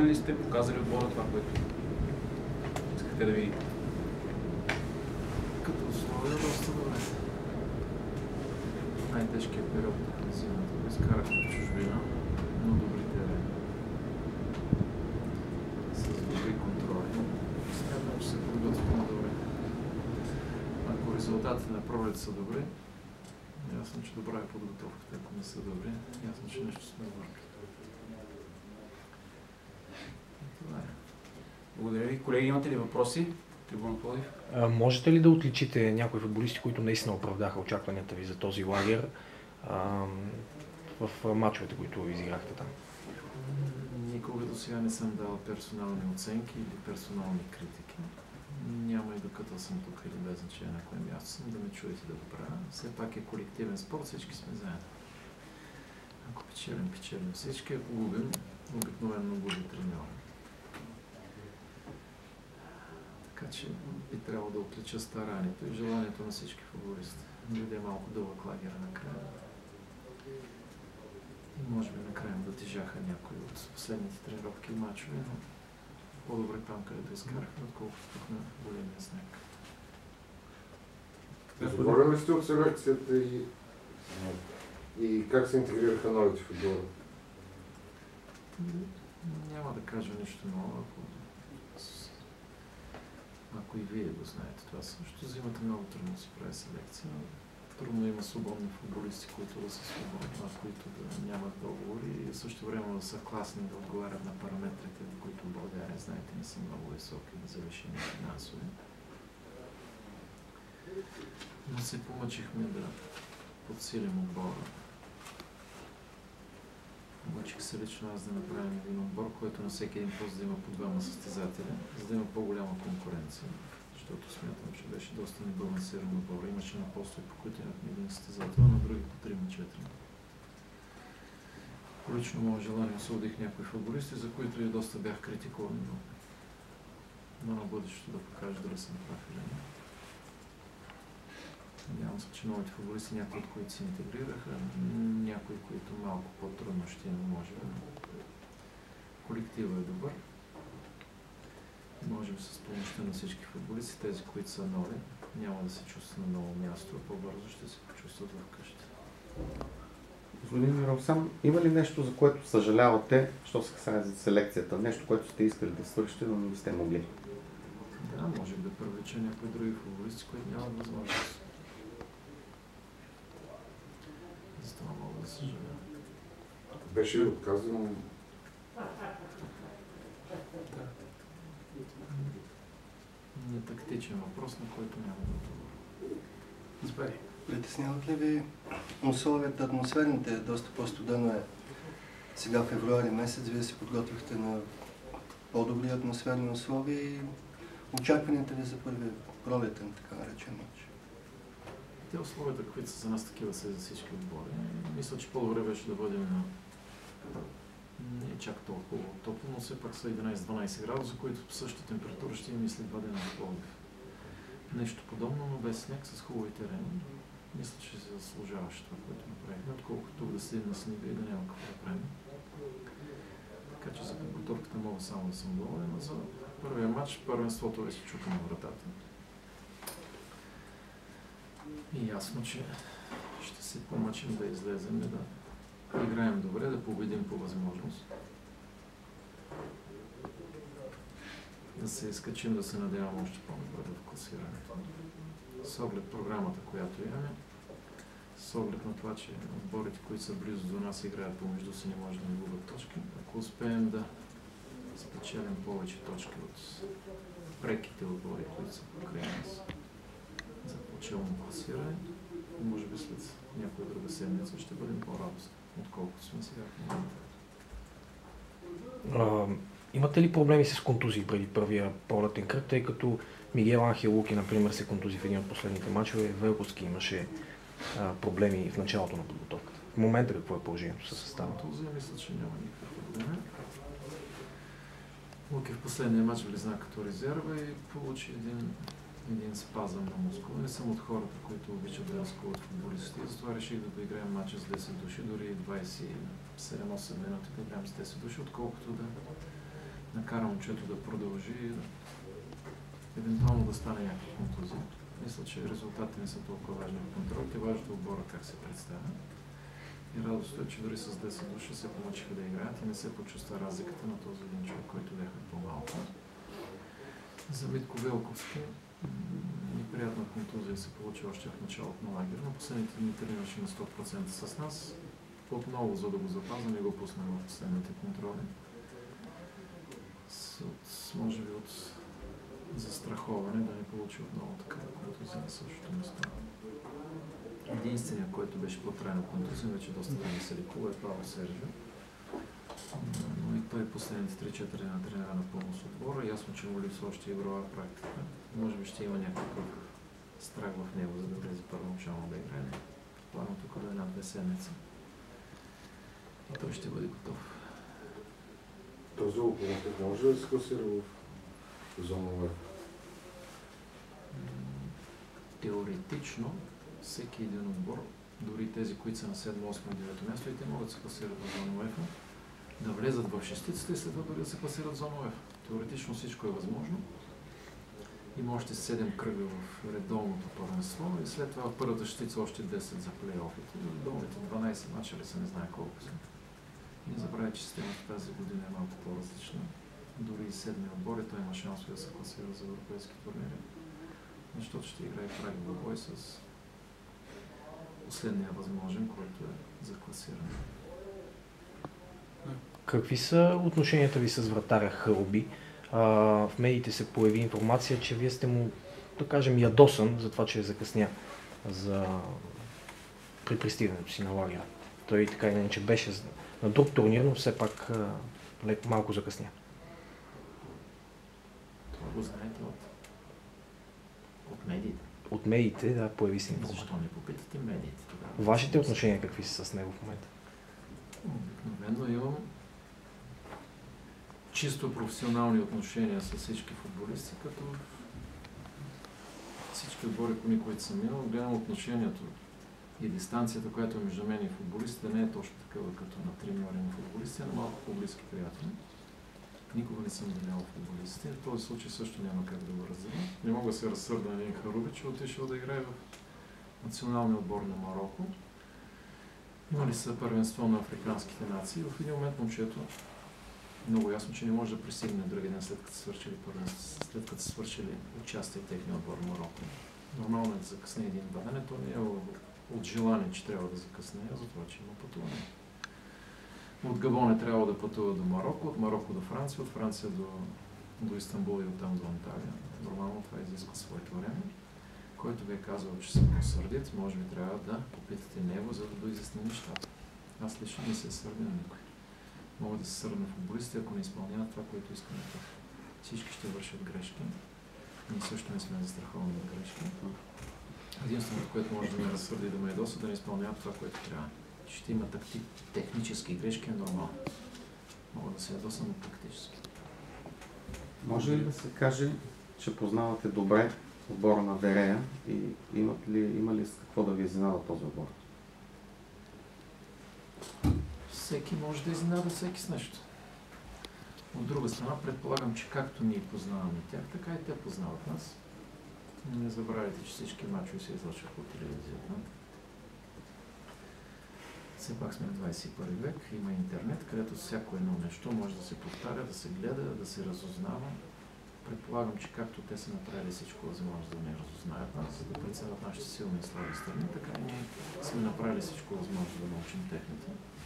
Доволни ли сте? Показали отбора това, което искате да видите? Като условия доста добре. Най-тежкият период на зимата го изкарахме в чужбина, но добри терени. С добри контроли. Смятам, че се подготвим добре. Ако резултатите на пролет са добри, ясно, че добра е подготовката. Ако не са добри, ясно, че нещо сме въркали. Това е. Благодаря ви. Колеги, имате ли въпроси? Трибуна Пловдив. Можете ли да отличите някои футболисти, които наистина оправдаха очакванията ви за този лагер в мачовете, които изиграхте там? Никога до сега не съм дал персонални оценки или персонални критики. Няма и докато съм тук или без значение на кое място съм, да ме чуете да го правя. Все пак е колективен спорт, всички сме заедно. Ако печелим всички, ако губим, обикновено губи треньора. Така че би трябвало да отлича старанието и желанието на всички футболисти. Дойде малко дълъг лагер накрая. И може би накрая да тежаха някои от последните тренировки и мачове, но по-добре там, където изкарахме, отколкото тук на големия снег. Доволен ли сте от селекцията и как се интегрираха новите футболи? Няма да кажа нищо ново, ако и вие го знаете. Това също зимата много трудно се прави селекция. Трудно има свободни футболисти, които да са свободни, а които да нямат договори и също време да са класни, да отговарят на параметрите, които в България, знаете, не са много високи, завишени финансови. Но се помъчихме да подсилим отбора. Помъчих се лично аз да направим един отбор, който на всеки един пост да има по двама състезатели, за да има по-голяма конкуренция. Защото смятам, че беше доста небалансиран отбор. Имаше на постове, по които имахме един състезател, на други по 3-4. По лично мое желание освободих някои футболисти, за които и доста бях критикуван, но на бъдещето да покажа дали съм прав или не. Надявам се, че новите футболисти, някои от които се интегрираха, някои, които малко по-трудно ще има, може би. Колективът е добър. Можем с помощта на всички футболисти, тези, които са нови, няма да се чувстват на ново място, а по-бързо ще се почувстват вкъщи. Господин Мирослав, има ли нещо, за което съжалявате, що се касае за селекцията? Нещо, което сте искали да свършите, но не сте могли? Да, може би да привлеча някои други футболисти, които нямат възможност. За това мога да съжалявам. Беше ли отказано? Да. Не тактичен въпрос, на който няма да отговоря. Избери. Притесняват ли ви условията, атмосферните? Доста по-студено е сега февруари месец. Вие се подготвихте на по-добри атмосферни условия и очакванията ви за първи пролетен, така наречен мач. Те условията, които са за нас такива, са и за всички отбори. Мисля, че по-добре беше да бъдем на не е чак толкова топло, но все пак са 11-12 градуса, които по същата температура ще има мисли 2 дена в Пловдив. Нещо подобно, но без сняг, с хубави терени. Мисля, че се заслужаваше това, което направихме, отколкото тук да седим на снега и да няма какво да правим. Така че за подготовката мога само да съм доволен, а за първия матч първенството вече чука на вратата. И ясно, че ще се помъчим да излезем, да играем добре, да победим по възможност. Да се изкачим, да се надявам още по-добре в класирането. С оглед програмата, която имаме, с оглед на това, че отборите, които са близо до нас, играят помежду си, не може да ни губят точки. Ако успеем да спечелим повече точки от преките отбори, които са покрай нас за по-челно класиране, може би след някоя друга седмица ще бъдем по-радостни, отколкото сме сега в момента. Имате ли проблеми с контузии преди първия пролетен кръг, тъй като Мигел Анхел Луки, например, се контузи в един от последните мачове, Велковски имаше проблеми в началото на подготовката. В момента какво е положението със състава? Контузия мисля, че няма никакъв проблем. Луки в последния мач влизна като резерва и получи един спазъм на мускула. Не съм от хората, които обичат да разкуват футболисти, затова реших да доиграем матча с 10 души, дори 27-8 минути да играем с 10 души, отколкото да накара момчето да продължи и евентуално да стане някаква контузия. Мисля, че резултатите не са толкова важни в контролите, важното отбора как се представя. И радостта е, че дори с 10 души се помъчиха да играят и не се почувства разликата на този един човек, който бяха по-малко. За Митко Велковски неприятна контузия се получи още в началото на лагер, но последните дни тренираше на 100% с нас. Отново, за да го запазя, не го пуснем в последните контроли. Може би от застраховане да не получи отново такава контузия на същото место. Единственият, който беше по-трайна контузия, вече доста време се лекува, е Павел Сержио. Но и той последните 3-4 дена тренира напълно с отбора. Ясно, че му липсва още игрова практика. Може би ще има някакъв страх в него, за да влезе първоначално да играе. Плавно тук до 1-2 седмици. И той ще бъде готов. Този локомотив може да се класира в зона върх? Теоретично, всеки един отбор, дори тези, които са на 7, 8, 9 място, и те могат да се класират в зона УЕФА, да влезат в шестицата и след това дори да се класират в зона УЕФА. Теоретично всичко е възможно. Има още 7 кръга в редовното първенство и след това в първата шестица още 10 за плейофите. Долните 12 мача ли са, не знае колко са. Не забравяй, че системата тази година е малко по-различна. Дори и 7-ми отбор и той има шансове да се класира за европейски турнири. Защото ще играе праг в бой с последния възможен, който е за класиране. Какви са отношенията ви с вратаря Хълби? В медиите се появи информация, че вие сте му, да кажем, ядосан за това, че е закъсня при пристигането си на лагера. Той така и иначе беше на друг турнир, но все пак малко закъсня. Това го знаете от медиите. От медиите, да, появи се информация. Защо не попитате медиите тогава? Вашите отношения какви са с него в момента? Обикновено имам чисто професионални отношения с всички футболисти, като всички отбори, по които съм имал, гледам отношението и дистанцията, която е между мен и футболистите, не е точно такава като на треньори на футболисти, а на малко по-близки приятели. Никога не съм делял футболистите. В този случай също няма как да го разделя. Не мога да се разсърда на един Харуби, че отишъл да играе в националния отбор на Мароко. Имали са първенство на африканските нации. В един момент момчето много ясно, че не може да пристигне други ден след като са свършили участие в техния отбор в Мароко. Нормално е да закъсне един бъдене, то не е от желание, че трябва да закъсне, а за това, че има пътуване. От Габон е трябвало да пътува до Мароко, от Мароко до Франция, от Франция до Истанбул и оттам до Анталия. Нормално това изисква своето време. Който ви е казал, че съм сърдит, може би трябва да попитате него, за да доизясни нещата. Аз лично не се сърдя на никой. Мога да се сърдя на футболисти, ако не изпълняват това, което искам да кажа. Всички ще вършат грешки. Ние също не сме застраховани от грешки. Единственото, което може да ме разсърди и да ме ядоса, да не изпълняват това, което трябва. Ще има технически грешки, е нормално. Мога да се ядосам от тактически. Може ли да се каже, че познавате добре отбора на Верея и има ли с какво да ви изненада този отбор? Всеки може да изненада всеки с нещо. От друга страна, предполагам, че както ние познаваме тях, така и те познават нас. Не забравяйте, че всички мачове се излъчват по телевизията. Все пак сме в 21 век, има интернет, където всяко едно нещо може да се повтаря, да се гледа, да се разузнава. Предполагам, че както те са направили всичко възможно да не разузнаят нас, за да преценят нашите силни и слаби страни, така и ние сме направили всичко възможно да научим техните.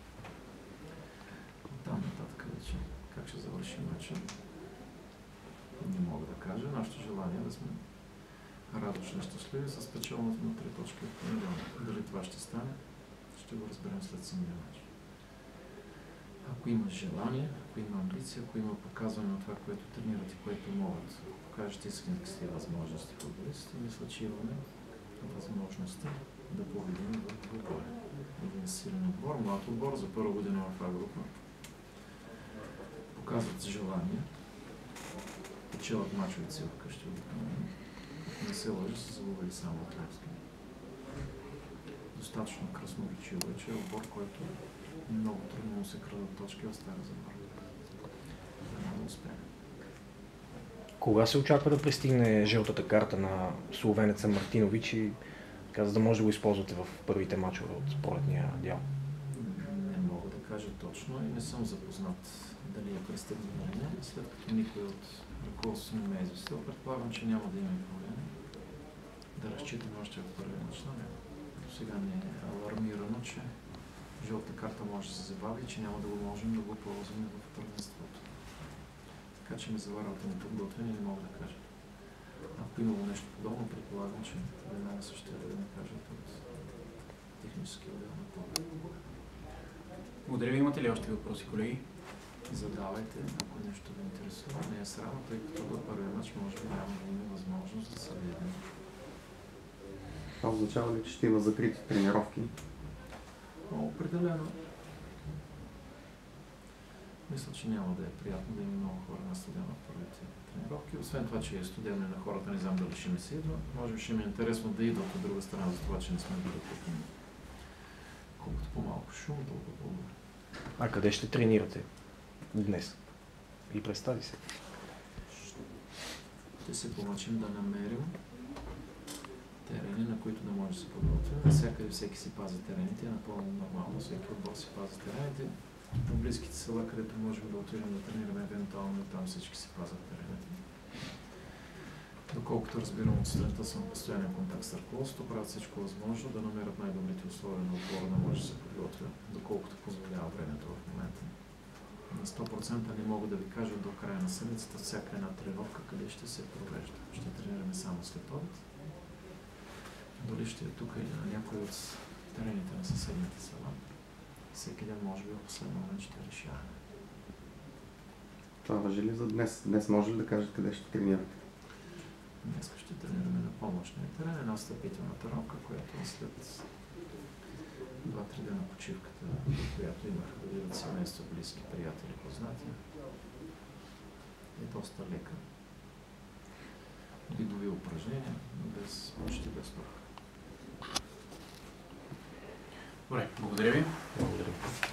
Оттам нататък вече как ще завършим вече, не мога да кажа. Нашето желание е да сме радостни и щастливи с печалната на 3 точки от понеделник. Дали това ще стане, ще го разберем след самия мач. Ако има желание, ако има амбиция, ако има показване на това, което тренират и което могат, ако покажат истински възможности в футболистите, мисля, че имаме възможността да победим в отбор. Един силен отбор, млад отбор за първа година в А-група. Показват желание, печелят мачовете си вкъщи. Не се лъжи, са загубили само от Левски. Достатъчно красноречиво е, че е отбор, който много трудно му се крадат точки в Стара Загора. Да успеем. Кога се очаква да пристигне жълтата карта на словенеца Мартинович и така, за да може да го използвате в първите мачове от пролетния дял? Не мога да кажа точно и не съм запознат дали е пристигнал или не, след като никой от ръководството не ме е известил. Предполагам, че няма да има проблеми. Да разчитаме още в първия мач. До сега не е алармирано, че жълта карта може да се забави и че няма да го можем да го ползваме в първенството. Така че ме заварвате неподготвени, не мога да кажа. Ако имало нещо подобно, предполагам, че веднага също да ме кажат от технически отдел на това. Благодаря ви. Имате ли още въпроси, колеги? Задавайте, ако нещо ви интересува. Не е срамно, тъй като до първия мач може би няма да има възможност да се видим. Това означава ли, че ще има закрити тренировки? Определено. Мисля, че няма да е приятно да има много хора на студена в първите тренировки. Освен това, че е студено на хората, не знам дали ще ми се идва. Може би ще ми е интересно да идват от друга страна, за това, че не сме били тук. Колкото по-малко шум, толкова по-добре. А къде ще тренирате днес? И представи се. Ще се помъчим да намерим терени, на които да може да се подготвим. Навсякъде всеки си пази терените, е напълно нормално, всеки отбор си пази терените. В близките села, където можем да отидем да тренираме евентуално, там всички си пазят терените. Доколкото разбирам от сутринта съм в постоянен контакт с ръководството, правят всичко възможно да намерят най-добрите условия на отбора да може да се подготвя, доколкото позволява времето в момента. На 100% не мога да ви кажа до края на седмицата всяка една тренировка къде ще се провежда. Ще тренираме само след обед. Дали ще е тук или на някой от терените на съседните села. Всеки ден може би в последния момент ще решаваме. Това важи ли за днес? Днес може ли да кажете къде ще тренирате? Днес ще тренираме на помощния терен, една стъпителна тренировка, която след 2-3 дена почивката, която имаха да видят семейство, близки, приятели, познати, е доста лека. Видови упражнения, почти без тук. Добре, благодаря ви. Благодаря.